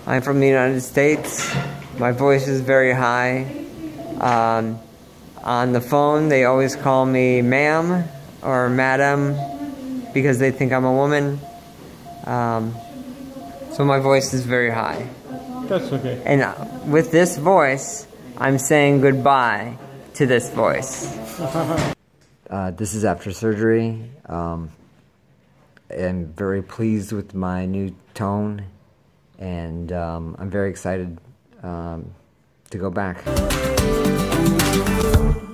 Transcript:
I'm from the United States. My voice is very high. On the phone, they always call me ma'am or madam because they think I'm a woman. So my voice is very high. That's okay. And with this voice, I'm saying goodbye to this voice. This is after surgery. I'm very pleased with my new tone, and I'm very excited to go back.